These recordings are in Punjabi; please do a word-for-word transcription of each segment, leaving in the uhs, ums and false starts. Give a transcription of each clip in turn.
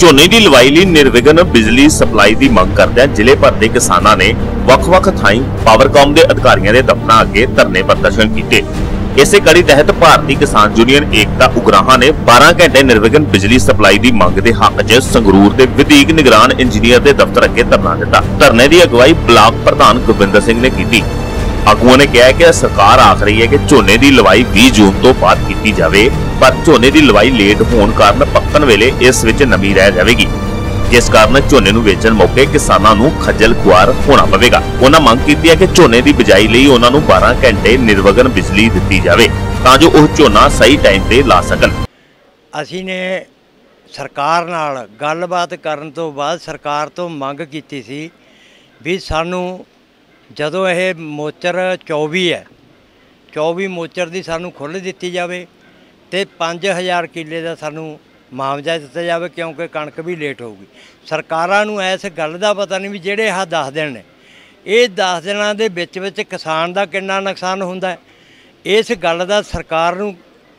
ਝੋਨੇ ਦੀ ਲਵਾਈ ਲਈ ਨਿਰਵਿਘਨ ਬਿਜਲੀ ਸਪਲਾਈ ਦੀ ਮੰਗ ਕਰਦਿਆਂ ਜ਼ਿਲ੍ਹੇ ਭਰ ਦੇ ਕਿਸਾਨਾਂ ਨੇ ਵੱਖ-ਵੱਖ ਥਾਈਂ ਪਾਵਰਕਾਮ ਦੇ ਅਧਿਕਾਰੀਆਂ ਦੇ ਦਫ਼ਤਰਾਂ ਅੱਗੇ ਧਰਨੇ ਪ੍ਰਦਰਸ਼ਨ ਕੀਤੇ। ਇਸੇ ਕੜੀ ਤਹਿਤ ਭਾਰਤੀ ਕਿਸਾਨ ਯੂਨੀਅਨ ਏਕਤਾ ਉਗਰਾਹਾਂ ਨੇ ਬਾਰਾਂ ਘੰਟੇ ਨਿਰਵਿਘਨ ਬਿਜਲੀ ਸਪਲਾਈ ਦੀ ਮੰਗ ਦੇ ਹੱਕ 'ਚ ਸੰਗਰੂਰ ਦੇ ਵਧੀਕ ਨਿਗਰਾਨ ਇੰਜੀਨੀਅਰ ਦੇ ਦਫ਼ਤਰ ਅੱਗੇ ਧਰਨਾ ਦਿੱਤਾ। ਧਰਨੇ ਦੀ ਅਗਵਾਈ ਬਲਾਕ ਪ੍ਰਧਾਨ ਗੋਬਿੰਦਰ ਸਿੰਘ ਨੇ ਕੀਤੀ। ਆਗੂਆਂ ਨੇ ਕਿਹਾ ਕਿ ਸਰਕਾਰ ਆਖ ਰਹੀ ਹੈ ਕਿ ਝੋਨੇ ਦੀ ਲਵਾਈ ਵੀਹ ਜੂਨ ਤੋਂ ਬਾਅਦ ਕੀਤੀ ਜਾਵੇ, ਪਰ ਝੋਨੇ ਦੀ ਲਵਾਈ ਲੇਟ ਹੋਣ ਕਾਰਨ ਪੱਕਣ ਵੇਲੇ ਇਸ ਵਿੱਚ ਨਮੀ ਰਹਿ ਜਾਵੇਗੀ, ਜਿਸ ਕਾਰਨ ਝੋਨੇ ਨੂੰ ਵੇਚਣ ਮੌਕੇ ਕਿਸਾਨਾਂ ਨੂੰ ਖੱਜਲ ਖੁਆਰ ਹੋਣਾ ਪਵੇਗਾ। ਉਹਨਾਂ ਮੰਗ ਕੀਤੀ ਹੈ ਕਿ ਝੋਨੇ ਦੀ ਬਿਜਾਈ ਲਈ ਉਹਨਾਂ ਨੂੰ ਬਾਰਾਂ ਘੰਟੇ ਨਿਰਵਿਘਨ ਬਿਜਲੀ ਦਿੱਤੀ ਜਾਵੇ ਤਾਂ ਜੋ ਉਹ ਝੋਨਾ ਸਹੀ ਟਾਈਮ ਤੇ ਲਾ ਸਕਣ। ਅਸੀਂ ਨੇ ਸਰਕਾਰ ਨਾਲ ਗੱਲਬਾਤ ਕਰਨ ਤੋਂ ਬਾਅਦ ਸਰਕਾਰ ਤੋਂ ਮੰਗ ਕੀਤੀ ਸੀ ਵੀ ਸਾਨੂੰ ਜਦੋਂ ਇਹ ਮੋਚਰ ਚੌਵੀ ਹੈ ਚੌਵੀ ਮੋਚਰ ਦੀ ਸਾਨੂੰ ਖੁੱਲ੍ਹ ਦਿੱਤੀ ਜਾਵੇ ਤੇ ਪੰਜ ਹਜ਼ਾਰ ਕਿੱਲੇ ਦਾ ਸਾਨੂੰ ਮੁਆਵਜ਼ਾ ਦਿੱਤਾ ਜਾਵੇ, ਕਿਉਂਕਿ ਕਣਕ ਵੀ ਲੇਟ ਹੋਊਗੀ। ਸਰਕਾਰਾਂ ਨੂੰ ਇਸ ਗੱਲ ਦਾ ਪਤਾ ਨਹੀਂ ਵੀ ਜਿਹੜੇ ਆਹ ਦਸ ਦਿਨ ਨੇ, ਇਹ ਦਸ ਦਿਨਾਂ ਦੇ ਵਿੱਚ ਵਿੱਚ ਕਿਸਾਨ ਦਾ ਕਿੰਨਾ ਨੁਕਸਾਨ ਹੁੰਦਾ ਹੈ, ਇਸ ਗੱਲ ਦਾ ਸਰਕਾਰ ਨੂੰ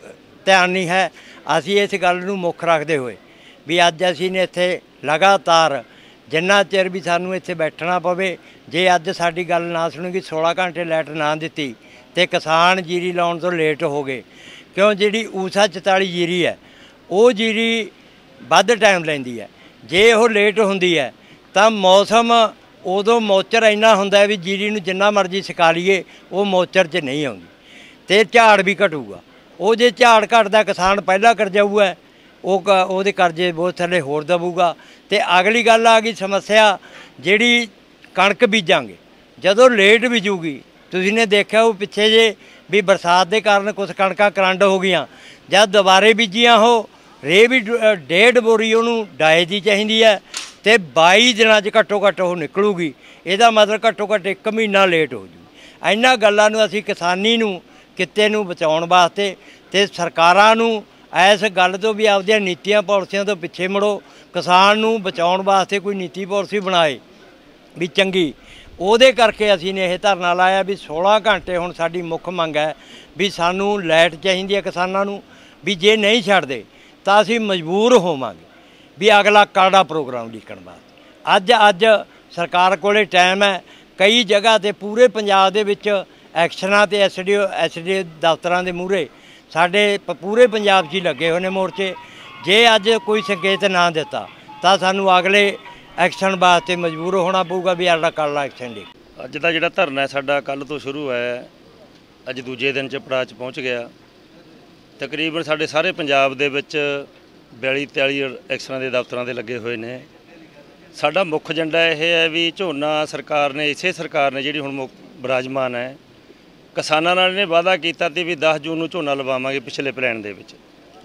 ਧਿਆਨ ਨਹੀਂ ਹੈ। ਅਸੀਂ ਇਸ ਗੱਲ ਨੂੰ ਮੁੱਖ ਰੱਖਦੇ ਹੋਏ ਵੀ ਅੱਜ ਅਸੀਂ ਨੇ ਇੱਥੇ ਲਗਾਤਾਰ ਜਿੰਨਾ ਚਿਰ ਵੀ ਸਾਨੂੰ ਇੱਥੇ ਬੈਠਣਾ ਪਵੇ, ਜੇ ਅੱਜ ਸਾਡੀ ਗੱਲ ਨਾ ਸੁਣੂਗੀ, ਸੋਲਾਂ ਘੰਟੇ ਲਾਈਟ ਨਾ ਦਿੱਤੀ ਤੇ ਕਿਸਾਨ ਜੀਰੀ ਲਾਉਣ ਤੋਂ ਲੇਟ ਹੋ ਗਏ, ਕਿਉਂ ਜਿਹੜੀ ਊਸਾ ਚੁਤਾਲੀ ਜੀਰੀ ਹੈ ਉਹ ਜੀਰੀ ਵੱਧ ਟਾਈਮ ਲੈਂਦੀ ਹੈ। ਜੇ ਉਹ ਲੇਟ ਹੁੰਦੀ ਹੈ ਤਾਂ ਮੌਸਮ ਉਦੋਂ ਮੋਚਰ ਇੰਨਾ ਹੁੰਦਾ ਵੀ ਜੀਰੀ ਨੂੰ ਜਿੰਨਾ ਮਰਜ਼ੀ ਸੁਕਾ ਲਈਏ ਉਹ ਮੋਚਰ 'ਚ ਨਹੀਂ ਆਉਂਦੀ ਤੇ ਝਾੜ ਵੀ ਘਟੂਗਾ। ਉਹ ਜੇ ਝਾੜ ਘਟਦਾ ਕਿਸਾਨ ਪਹਿਲਾਂ ਕਰਜਾਊ ਹੈ, ਉਹ ਉਹਦੇ ਕਰਜ਼ੇ ਬਹੁਤ ਥੱਲੇ ਹੋਰ ਦਬੂਗਾ। ਤੇ ਅਗਲੀ ਗੱਲ ਆ ਗਈ ਸਮੱਸਿਆ ਜਿਹੜੀ ਕਣਕ ਬੀਜਾਂਗੇ, ਜਦੋਂ ਲੇਟ ਬੀਜੂਗੀ, ਤੁਸੀਂ ਨੇ ਦੇਖਿਆ ਉਹ ਪਿੱਛੇ ਜੇ ਵੀ ਬਰਸਾਤ ਦੇ ਕਾਰਨ ਕੁਛ ਕਣਕਾਂ ਕਰੰਡ ਹੋ ਗਈਆਂ, ਜਦ ਦੁਬਾਰੇ ਬੀਜੀਆਂ ਉਹ ਰੇ ਵੀ ਡੇਢ ਬੋਰੀ ਉਹਨੂੰ ਡਾਏ ਦੀ ਚਾਹੀਦੀ ਹੈ ਤੇ ਬਾਈ ਦਿਨਾਂ 'ਚ ਘੱਟੋ ਘੱਟ ਉਹ ਨਿਕਲੂਗੀ। ਇਹਦਾ ਮਤਲਬ ਘੱਟੋ ਘੱਟ ਇੱਕ ਮਹੀਨਾ ਲੇਟ ਹੋ ਜੂ। ਇਹਨਾਂ ਗੱਲਾਂ ਨੂੰ ਅਸੀਂ ਕਿਸਾਨੀ ਨੂੰ ਕਿੱਤੇ ਨੂੰ ਬਚਾਉਣ ਵਾਸਤੇ ਤੇ ਸਰਕਾਰਾਂ ਨੂੰ ਇਸ ਗੱਲ ਤੋਂ ਵੀ ਆਪਦੀਆਂ ਨੀਤੀਆਂ ਪਾਲਿਸੀਆਂ ਤੋਂ ਪਿੱਛੇ ਮੁੜੋ, ਕਿਸਾਨ ਨੂੰ ਬਚਾਉਣ ਵਾਸਤੇ ਕੋਈ ਨੀਤੀ ਪਾਲਿਸੀ ਬਣਾਏ ਵੀ ਚੰਗੀ। ਉਹਦੇ ਕਰਕੇ ਅਸੀਂ ਨੇ ਇਹ ਧਰਨਾ ਲਾਇਆ ਵੀ ਸੋਲਾਂ ਘੰਟੇ ਹੁਣ ਸਾਡੀ ਮੁੱਖ ਮੰਗ ਹੈ ਵੀ ਸਾਨੂੰ ਲਾਈਟ ਚਾਹੀਦੀ ਹੈ ਕਿਸਾਨਾਂ ਨੂੰ, ਵੀ ਜੇ ਨਹੀਂ ਛੱਡਦੇ ਤਾਂ ਅਸੀਂ ਮਜਬੂਰ ਹੋਵਾਂਗੇ ਵੀ ਅਗਲਾ ਕਾੜਾ ਪ੍ਰੋਗਰਾਮ ਲਿਖਣ ਵਾਸਤੇ। ਅੱਜ ਅੱਜ ਸਰਕਾਰ ਕੋਲੇ ਟਾਈਮ ਹੈ, ਕਈ ਜਗ੍ਹਾ 'ਤੇ ਪੂਰੇ ਪੰਜਾਬ ਦੇ ਵਿੱਚ ਐਕਸ਼ਨਾਂ ਤੇ S D O S D O ਦਫ਼ਤਰਾਂ ਦੇ ਮੂਹਰੇ ਸਾਡੇ ਪੂਰੇ ਪੰਜਾਬ 'ਚ ਹੀ ਲੱਗੇ ਹੋਏ ਨੇ ਮੋਰਚੇ। ਜੇ ਅੱਜ ਕੋਈ ਸੰਕੇਤ ਨਾ ਦਿੱਤਾ ਤਾਂ ਸਾਨੂੰ ਅਗਲੇ ਐਕਸ਼ਨ ਵਾਸਤੇ ਮਜਬੂਰ ਹੋਣਾ ਪਊਗਾ ਵੀ ਸਾਡਾ ਕੱਲ੍ਹ ਐਕਸ਼ਨ ਦੇ। ਅੱਜ ਦਾ ਜਿਹੜਾ ਧਰਨਾ ਹੈ ਸਾਡਾ ਕੱਲ੍ਹ ਤੋਂ ਸ਼ੁਰੂ ਹੈ, ਅੱਜ ਦੂਜੇ ਦਿਨ 'ਚ ਪੜਾਅ 'ਚ ਪਹੁੰਚ ਗਿਆ। ਤਕਰੀਬਨ ਸਾਡੇ ਸਾਰੇ ਪੰਜਾਬ ਦੇ ਵਿੱਚ ਬਿਆਲੀ ਤਿਆਲੀ ਐਕਸ਼ਨਾਂ ਦੇ ਦਫ਼ਤਰਾਂ ਦੇ ਲੱਗੇ ਹੋਏ ਨੇ। ਸਾਡਾ ਮੁੱਖ ਏਜੰਡਾ ਇਹ ਹੈ ਵੀ ਝੋਨਾ ਸਰਕਾਰ ਨੇ, ਇਸੇ ਸਰਕਾਰ ਨੇ ਜਿਹੜੀ ਹੁਣ ਬਿਰਾਜਮਾਨ ਹੈ, ਕਿਸਾਨਾਂ ਨਾਲ ਇਹਨੇ ਵਾਅਦਾ ਕੀਤਾ ਸੀ ਵੀ ਦਸ ਜੂਨ ਨੂੰ ਝੋਨਾ ਲਵਾਵਾਂਗੇ ਪਿਛਲੇ ਪਲਾਨ ਦੇ ਵਿੱਚ।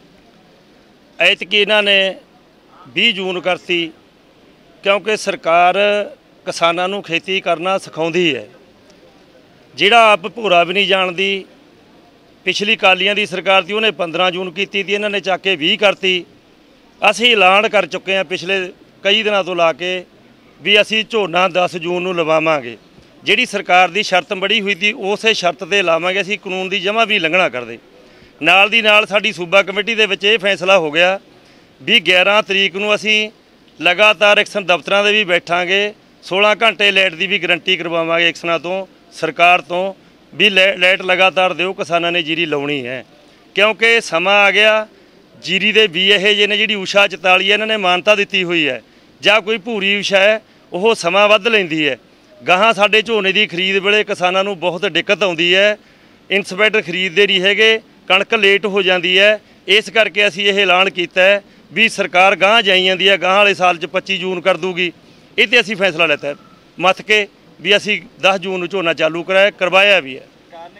ਐਤਕੀ ਇਹਨਾਂ ਨੇ ਵੀਹ ਜੂਨ ਕਰਤੀ, ਕਿਉਂਕਿ ਸਰਕਾਰ ਕਿਸਾਨਾਂ ਨੂੰ ਖੇਤੀ ਕਰਨਾ ਸਿਖਾਉਂਦੀ ਹੈ, ਜਿਹੜਾ ਆਪ ਭੂਰਾ ਵੀ ਨਹੀਂ ਜਾਣਦੀ। ਪਿਛਲੀ ਕਾਲੀਆਂ ਦੀ ਸਰਕਾਰ ਸੀ, ਉਹਨੇ ਪੰਦਰਾਂ ਜੂਨ ਕੀਤੀ ਸੀ, ਇਹਨਾਂ ਨੇ ਚੱਕ ਕੇ ਵੀਹ ਕਰਤੀ। ਅਸੀਂ ਐਲਾਨ ਕਰ ਚੁੱਕੇ ਹਾਂ ਪਿਛਲੇ ਕਈ ਦਿਨਾਂ ਤੋਂ ਲਾ ਕੇ ਵੀ ਅਸੀਂ ਝੋਨਾ ਦਸ ਜੂਨ ਨੂੰ ਲਵਾਵਾਂਗੇ। ਜਿਹੜੀ ਸਰਕਾਰ ਦੀ ਸ਼ਰਤ ਬੜੀ ਹੋਈ ਸੀ ਉਸੇ ਸ਼ਰਤ 'ਤੇ ਲਾਵਾਂਗੇ, ਅਸੀਂ ਕਾਨੂੰਨ ਦੀ ਜਮਾਂ ਵੀ ਲੰਘਣਾ ਕਰਦੇ। ਨਾਲ ਦੀ ਨਾਲ ਸਾਡੀ ਸੂਬਾ ਕਮੇਟੀ ਦੇ ਵਿੱਚ ਇਹ ਫੈਸਲਾ ਹੋ ਗਿਆ ਵੀ ਗਿਆਰਾਂ ਤਰੀਕ ਨੂੰ ਅਸੀਂ ਲਗਾਤਾਰ ਐਕਸ਼ਨ ਦਫ਼ਤਰਾਂ ਦੇ ਵੀ ਬੈਠਾਂਗੇ, ਸੋਲਾਂ ਘੰਟੇ ਲਾਈਟ ਦੀ ਵੀ ਗਰੰਟੀ ਕਰਵਾਵਾਂਗੇ ਐਕਸ਼ਨਾਂ ਤੋਂ, ਸਰਕਾਰ ਤੋਂ ਵੀ ਲਾਈਟ ਲਗਾਤਾਰ ਦਿਓ, ਕਿਸਾਨਾਂ ਨੇ ਜੀਰੀ ਲਾਉਣੀ ਹੈ। ਕਿਉਂਕਿ ਸਮਾਂ ਆ ਗਿਆ, ਜੀਰੀ ਦੇ ਵੀ ਇਹ ਜਿਹੇ ਨੇ, ਜਿਹੜੀ ਊਸ਼ਾ ਚੁਤਾਲੀ ਇਹਨਾਂ ਨੇ ਮਾਨਤਾ ਦਿੱਤੀ ਹੋਈ ਹੈ, ਜਾਂ ਕੋਈ ਭੂਰੀ ਊਸ਼ਾ ਹੈ ਉਹ ਸਮਾਂ ਵੱਧ ਲੈਂਦੀ ਹੈ। ਗਾਹਾਂ ਸਾਡੇ ਝੋਨੇ ਦੀ ਖਰੀਦ ਵੇਲੇ ਕਿਸਾਨਾਂ ਨੂੰ ਬਹੁਤ ਦਿੱਕਤ ਆਉਂਦੀ ਹੈ, ਇੰਸਪੈਕਟਰ ਖਰੀਦਦੇ ਨਹੀਂ ਹੈਗੇ, ਕਣਕ ਲੇਟ ਹੋ ਜਾਂਦੀ ਹੈ। ਇਸ ਕਰਕੇ ਅਸੀਂ ਇਹ ਐਲਾਨ ਕੀਤਾ ਹੈ ਵੀ ਸਰਕਾਰ ਗਾਂਹ ਜਾਈ ਜਾਂਦੀ ਹੈ, ਗਾਂਹ ਵਾਲੇ ਸਾਲ 'ਚ ਪੱਚੀ ਜੂਨ ਕਰ ਦੂਗੀ। ਇਹ 'ਤੇ ਅਸੀਂ ਫੈਸਲਾ ਲਿਆ ਮੱਥ ਕੇ ਵੀ ਅਸੀਂ ਦਸ ਜੂਨ ਨੂੰ ਝੋਨਾ ਚਾਲੂ ਕਰਾਇਆ ਕਰਵਾਇਆ ਵੀ ਹੈ।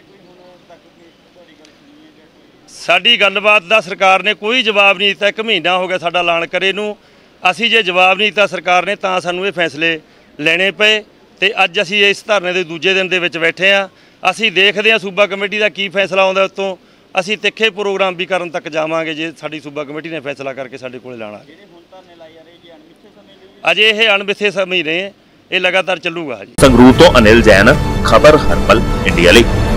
ਸਾਡੀ ਗੱਲਬਾਤ ਦਾ ਸਰਕਾਰ ਨੇ ਕੋਈ ਜਵਾਬ ਨਹੀਂ ਦਿੱਤਾ। ਇੱਕ ਮਹੀਨਾ ਹੋ ਗਿਆ ਸਾਡਾ ਐਲਾਨ ਕਰੇ ਨੂੰ, ਅਸੀਂ ਜੇ ਜਵਾਬ ਨਹੀਂ ਦਿੱਤਾ ਸਰਕਾਰ ਨੇ ਤਾਂ ਸਾਨੂੰ ਇਹ ਫੈਸਲੇ ਲੈਣੇ ਪਏ। ਤੇ ਅੱਜ ਅਸੀਂ ਇਸ ਧਰਨੇ ਦੇ ਦੂਜੇ ਦਿਨ ਦੇ ਵਿੱਚ ਬੈਠੇ ਹਾਂ। ਅਸੀਂ ਦੇਖਦੇ ਹਾਂ ਸੂਬਾ ਕਮੇਟੀ ਦਾ ਕੀ ਫੈਸਲਾ ਆਉਂਦਾ, ਉੱਤੋਂ ਅਸੀਂ ਤਿੱਖੇ ਪ੍ਰੋਗਰਾਮ ਵੀ ਕਰਨ ਤੱਕ ਜਾਵਾਂਗੇ ਜੇ ਸਾਡੀ ਸੂਬਾ ਕਮੇਟੀ ਨੇ ਫੈਸਲਾ ਕਰਕੇ ਸਾਡੇ ਕੋਲ ਲਾਣਾ। ਅਜੇ ਇਹ ਅਣਮਿੱਥੇ ਸਮੇਂ ਨੇ, ਇਹ ਲਗਾਤਾਰ ਚੱਲੂਗਾ। ਜੀ ਸੰਗਰੂਰ ਤੋਂ ਅਨਿਲ ਜੈਨ, ਖਬਰ ਹਰਪਲ ਇੰਡੀਆ ਲਈ।